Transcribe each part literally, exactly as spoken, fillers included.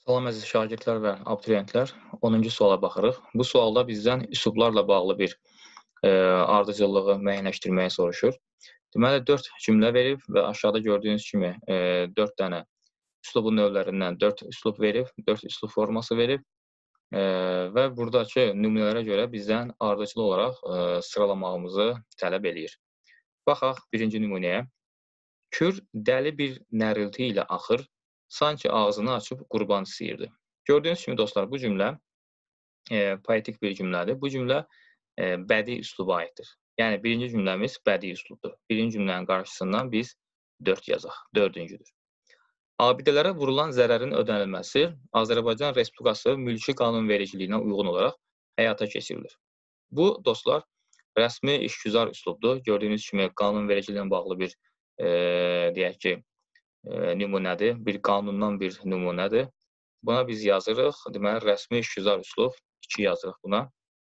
Salam əziz şagirdlər və abituriyentlər. onuncu suala baxırıq. Bu sualda bizdən üslublarla bağlı bir e, ardıcıllığı müəyyənləşdirməyi soruşur. Deməli, dörd cümlə verib və aşağıda gördüyünüz kimi e, dörd dənə üslubun növlərindən dörd üslub verib, dörd üslub forması verib e, və buradakı nümunələrə görə bizdən ardıcıl olaraq e, sıralamağımızı tələb eləyir. Baxaq birinci nümunəyə. Kür dəli bir nərilti ilə axır, sanki ağzını açıb qurban istəyirdi. Gördüyünüz kimi dostlar, bu cümlə e, poetik bir cümlədir. Bu cümlə e, bədii üsluba aiddir. Yəni birinci cümləmiz bədii üslubdur. Birinci cümlənin qarşısından biz dörd yazaq. Dördüncüdür. Abidələrə vurulan zərərin ödənilməsi Azərbaycan Respublikası mülki qanunvericiliyinə uyğun olaraq həyata keçirilir. Bu dostlar rəsmi işgüzar üslubdur. Gördüyünüz kimi qanunvericiliyə bağlı bir e, deyək ki, e, nümunədir. Bir qanundan bir nümunədir. Buna biz yazırıq. Deməli, rəsmi işgüzar üslub iki yazırıq buna.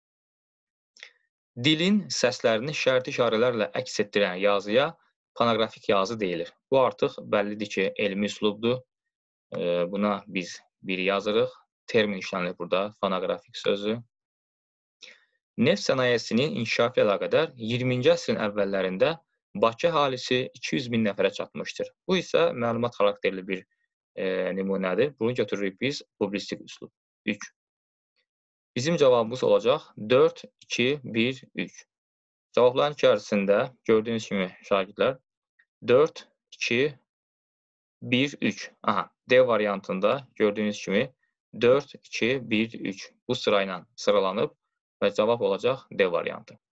Dilin səslərini şərti işarələrlə əks etdirən yazıya fonoqrafik yazı deyilir. Bu artıq bəllidir ki, elmi üslubdur. E, buna biz bir yazırıq. Termin işlənilir burada, fonoqrafik sözü. Neft sənayesinin inkişafı ilə əlaqədar iyirminci əsrin əvvəllərində Bakı əhalisi iki yüz min nəfərə çatmışdır. Bu isə məlumat xarakterli bir e, nümunədir. Bunu götürürük biz publistik üslub. üç. Bizim cavabımız olacaq dörd, iki, bir, üç. Cavabların içərisində gördüyünüz kimi şagirdlər dörd, iki, bir, üç. Aha, D variantında gördüyünüz kimi dörd, iki, bir, üç. Bu sırayla sıralanıb və cavab olacaq D variantı.